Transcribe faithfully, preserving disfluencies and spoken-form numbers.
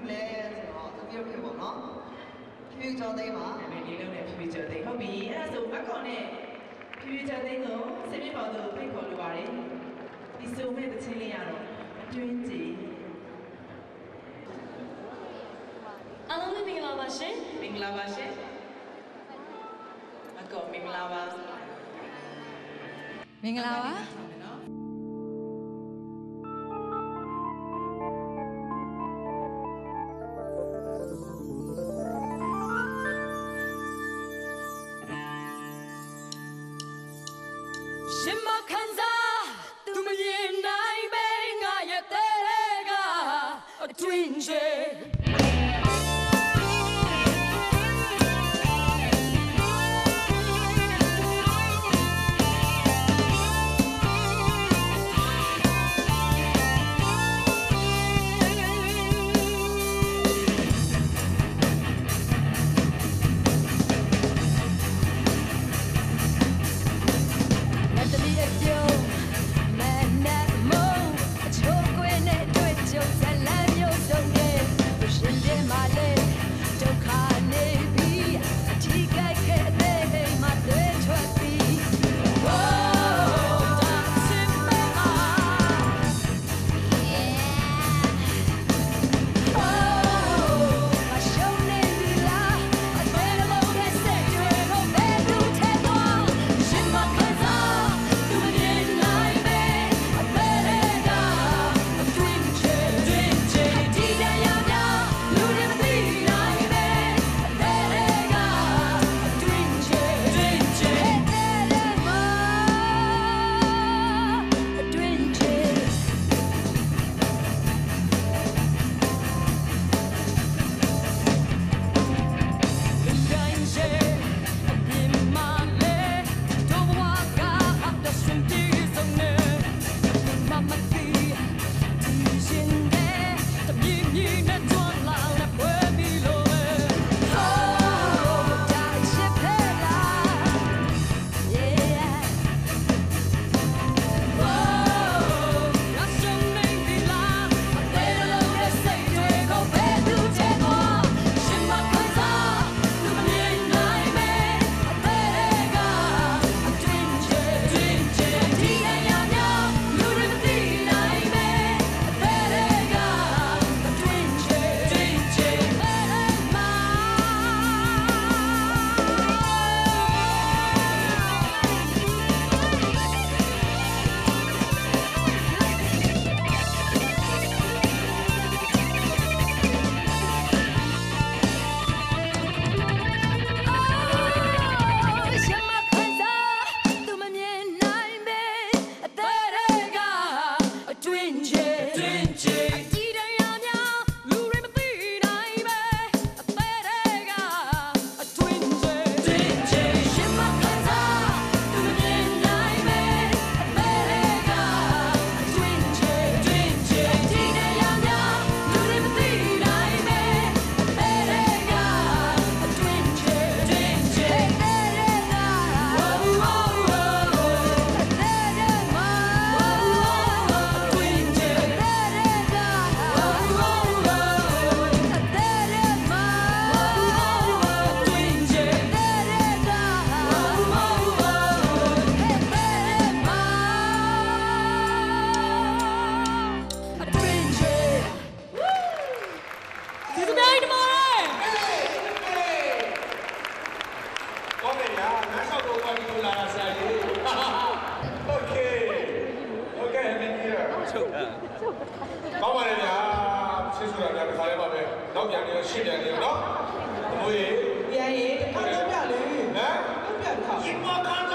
လဲဆိုတော့တပြည့်ပြည့်ပေါ့နော်ဖြူကျော်သိန်းပါနာမည်လေးလုံးနဲ့ဖြူကျော်သိန်းဟုတ်ပြီအဲ့ဒါဆိုအခေါင်နဲ့ဖြူကျော်သိန်းကိုစိတ်ပြပေါသူဖိတ်ခေါ်လိုပါတယ်ဒီစုံမဲ့တစ်ချင်းလေးရတော့အတွင်းကြည့်အားလုံးမင်္ဂလာပါရှင်မင်္ဂလာပါရှင်အကောမင်္ဂလာပါမင်္ဂလာပါရှင်မခံစားသူမမြင်နိုင်ပဲငါရဲ့တဲ့ကအတွင်းချေကောင်းပါလေဗျာဆင်းဆိုတာဗျာတစ်ခါလေးပါပဲနောက်ပြန်ပြီးရှင်းပြန်နေနော်ဘိုးကြီးပြန်ရင်တစ်ခါတော့ပြလေဟမ်ပြတစ်ခါရှင်မခံ